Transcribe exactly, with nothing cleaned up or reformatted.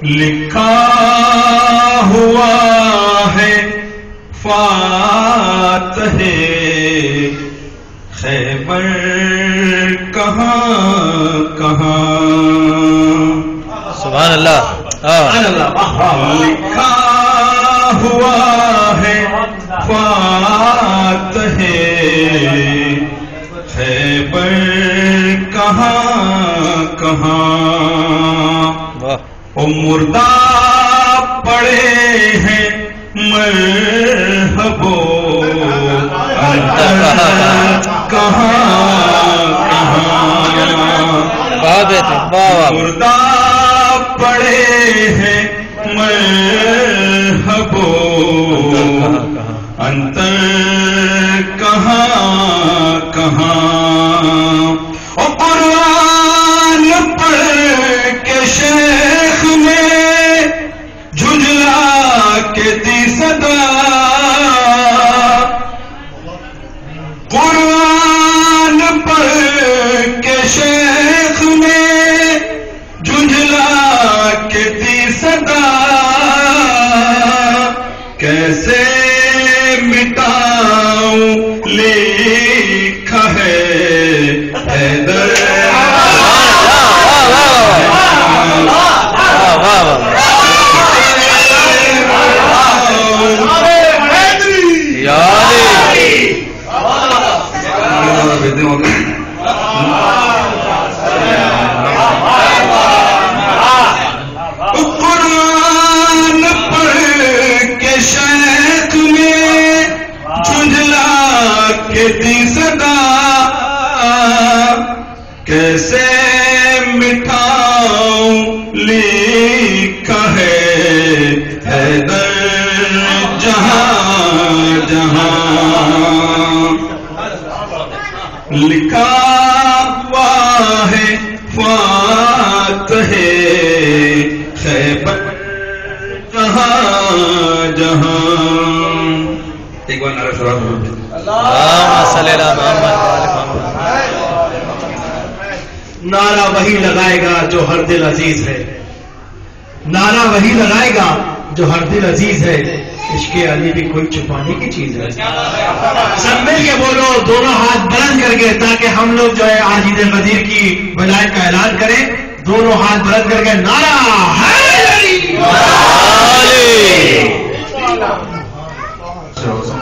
لکھا ہوا ہے فاتح خیبر کہاں کہاں. سبحان اللہ. لکھا ہوا ہے فاتح خیبر کہاں کہاں. او مردہ پڑے ہیں مرحبو کہاں کہاں. مردہ پڑے ہیں مرحبو انتر کہاں کہاں. او قرآن پڑھ کے شیخ نے جھنجلا کے دی صدا. قرآن پڑھ کے شیخ نے جھنجلا کے دی صدا. کیسے مٹاؤں لکھا ہے حیدر. قرآن پڑھ کے شیخ میں جھنجلا کے دی صدا. کیسے مٹھاؤں لکھا ہے حیدر جہاں جہاں. لکھا ہوا ہے فاتح خیبر کہاں جہاں. ایک بار نعرہ سلام. اللہم صلی علی محمد. نعرہ وہی لگائے گا جو ہر دل عزیز ہے. نعرہ وہی لگائے گا جو ہر دل عزیز ہے. عشق علی بھی کوئی چھپانے کی چیز ہے. سب مل کے بولو دونوں ہاتھ بلند کر کے تاکہ ہم لوگ جو ہے آج عید القدیر کی ولایت کا اعلان کریں. دونوں ہاتھ بلند کر کے نعرہ حیدری.